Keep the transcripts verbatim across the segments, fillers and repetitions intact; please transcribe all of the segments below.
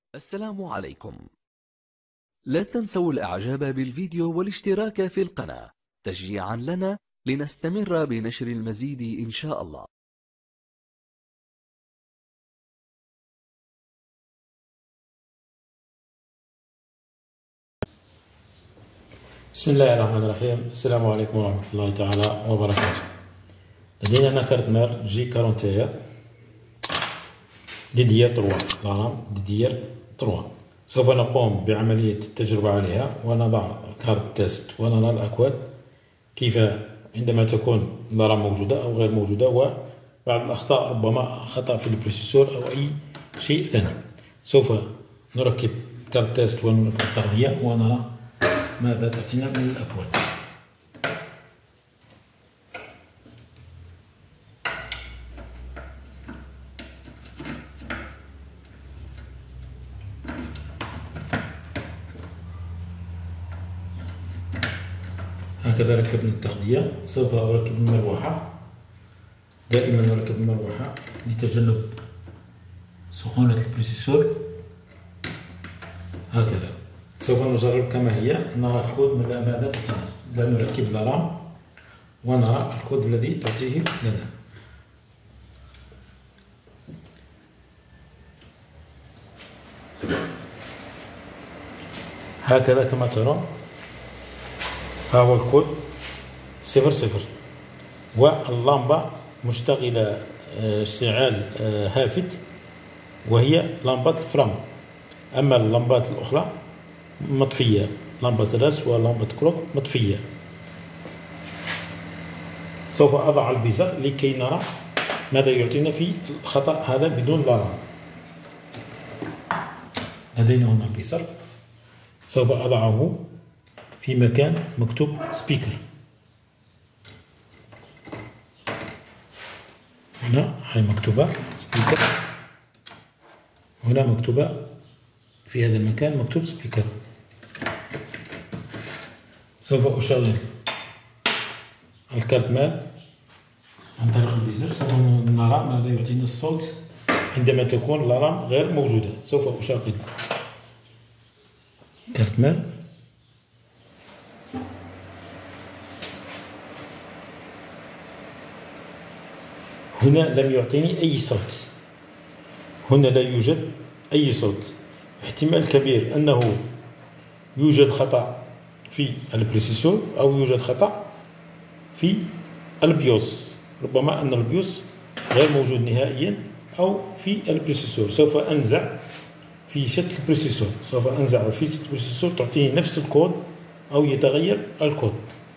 السلام عليكم. لا تنسوا الإعجاب بالفيديو والاشتراك في القناة تشجيعا لنا لنستمر بنشر المزيد إن شاء الله. بسم الله الرحمن الرحيم. السلام عليكم ورحمة الله تعالى وبركاته. لدينا هنا كارت مير جي أربعة وأربعين دي دي ار ثلاثة، الأرام دي دي ار ثلاثة. سوف نقوم بعملية التجربة عليها ونضع كارت تيست ونرى الأكواد كيف عندما تكون الأرام موجودة أو غير موجودة، وبعض الأخطاء ربما خطأ في البروسيسور أو أي شيء ثاني. سوف نركب كارت تيست ونركب التغذية ونرى ماذا تعطينا من الأكواد. هكذا ركبنا التغذية. سوف أركب المروحة، دائما أركب المروحة لتجنب سخونة البروسيسور. هكذا سوف نجرب كما هي، نرى الكود من ماذا تعطينا. لا نركب الأرام ونرى الكود الذي تعطيه لنا. هكذا كما ترون، ها هو الكود صفر صفر، واللمبة مشتغلة اشتعال هافت وهي لمبة الفرام، أما اللمبات الأخرى مطفية، لمبة راس ولمبة كلوك مطفية. سوف أضع البزر لكي نرى ماذا يعطينا في الخطأ هذا بدون الأرام. لدينا هنا البزر، سوف أضعه في مكان مكتوب سبيكر. هنا هي مكتوبة سبيكر، هنا مكتوبة في هذا المكان مكتوب سبيكر. سوف أشغل الكارت مال عن طريق البيزر. سوف نرى ماذا يعطينا الصوت عندما تكون الأرام غير موجودة. سوف أشغل كارت مال. هنا لم يعطيني أي صوت، هنا لا يوجد أي صوت. احتمال كبير أنه يوجد خطأ في البروسيسور أو يوجد خطأ في البيوس، ربما أن البيوس غير موجود نهائيا أو في البروسيسور. سوف أنزع فيشة البروسيسور، سوف أنزع فيشة البروسيسور تعطيني نفس الكود أو يتغير الكود.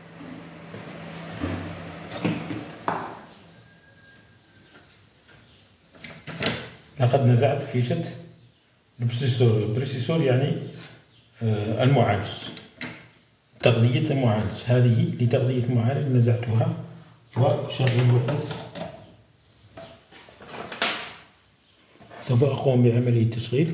لقد نزعت فيشة البروسيسور. البروسيسور يعني المعالج، تغذية المعالج. هذه لتغذية المعالج نزعتها وأشغل الوحدة. سوف أقوم بعملية تشغيل.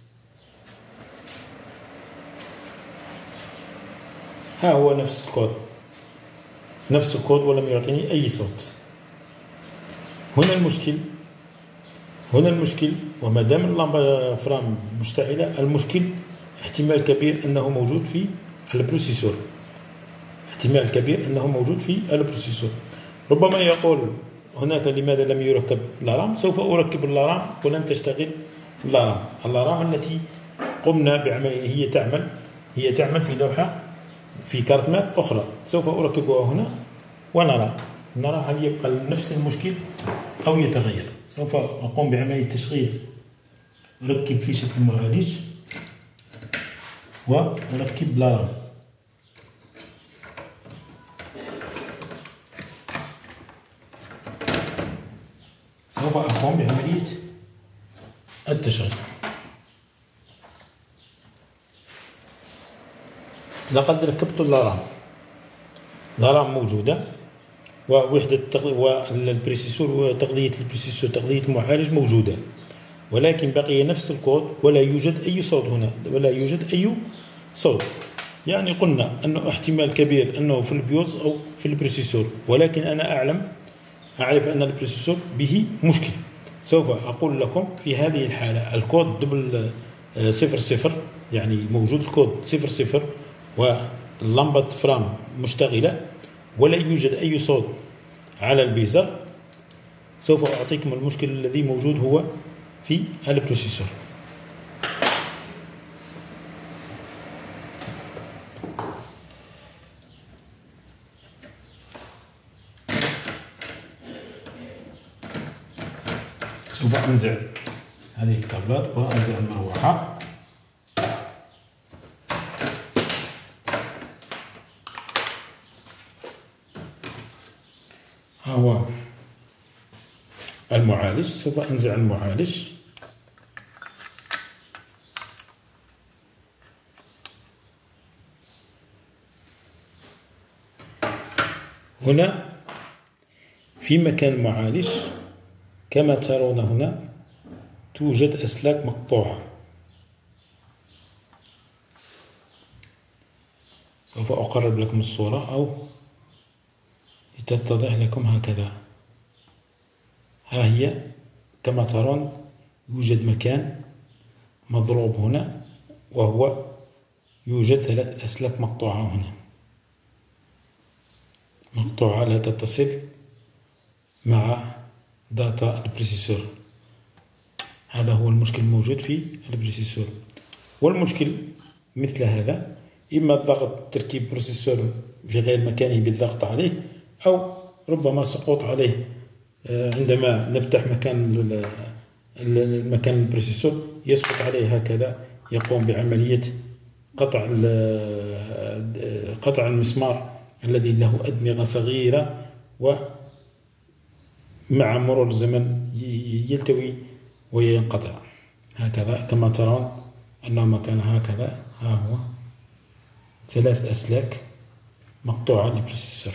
ها هو نفس الكود، نفس الكود ولم يعطيني أي صوت. هنا المشكل، هنا المشكل وما دام اللمبة فرام مشتعلة، المشكل احتمال كبير أنه موجود في البروسيسور، احتمال كبير أنه موجود في البروسيسور. ربما يقول هناك لماذا لم يركب الأرام. سوف أركب الأرام ولن تشتغل الأرام. الأرام التي قمنا بعملية هي تعمل هي تعمل في لوحة في كارت مال أخرى. سوف أركبها هنا ونرى نرى هل يبقى نفس المشكل أو يتغير. سوف أقوم بعملية تشغيل، أركب فيشة المعالج وأركب الأرام. سوف أقوم بعملية التشغيل. لقد ركبت الأرام، الأرام موجودة ووحدة التغ... والبروسيسور وتغذية البروسيسور تغذية المعالج موجودة، ولكن بقي نفس الكود ولا يوجد أي صوت هنا، ولا يوجد أي صوت. يعني قلنا أنه احتمال كبير أنه في البيوس أو في البروسيسور، ولكن أنا أعلم أعرف أن البروسيسور به مشكل. سوف أقول لكم في هذه الحالة الكود دبل صفر صفر، يعني موجود الكود صفر صفر واللمبة فرام مشتغلة ولا يوجد أي صوت على البيزر، سوف أعطيكم المشكل الذي موجود هو في البروسيسور. سوف أنزع هذه الكابلات وأنزع المروحة. ها هو المعالج، سوف أنزع المعالج. هنا في مكان المعالج كما ترون هنا توجد أسلاك مقطوعة. سوف أقرب لكم الصورة أو لتتضح لكم هكذا. ها هي كما ترون يوجد مكان مضروب هنا، وهو يوجد ثلاث أسلاك مقطوعة هنا، مقطوعة لا تتصل مع داتا البروسيسور. هذا هو المشكل الموجود في البروسيسور. والمشكل مثل هذا، إما الضغط تركيب بروسيسور في غير مكانه بالضغط عليه، أو ربما سقوط عليه عندما نفتح مكان المكان البروسيسور، يسقط عليه هكذا، يقوم بعملية قطع قطع المسمار الذي له أدمغة صغيرة، ومع مرور الزمن يلتوي وينقطع هكذا. كما ترون أنه مكان هكذا، ها هو ثلاث أسلاك مقطوعة للبروسيسور،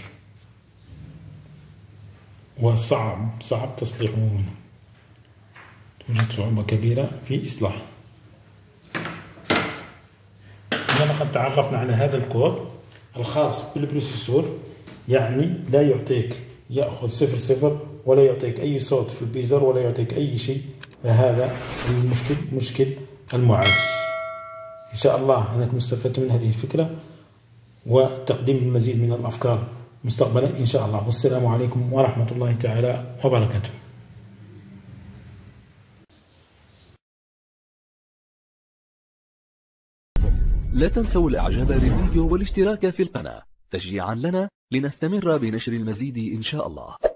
وصعب صعب تصليحه هنا، توجد صعوبة كبيرة في إصلاحه. إذا لقد تعرفنا على هذا الكود الخاص بالبروسيسور، يعني لا يعطيك يأخذ صفر صفر ولا يعطيك أي صوت في البيزر ولا يعطيك أي شيء، فهذا المشكل مشكل المعالج. إن شاء الله أنكم استفدتم من هذه الفكرة وتقديم المزيد من الأفكار مستقبلا إن شاء الله. والسلام عليكم ورحمة الله تعالى وبركاته. لا تنسوا الإعجاب بالفيديو والاشتراك في القناة تشجيعا لنا لنستمر بنشر المزيد إن شاء الله.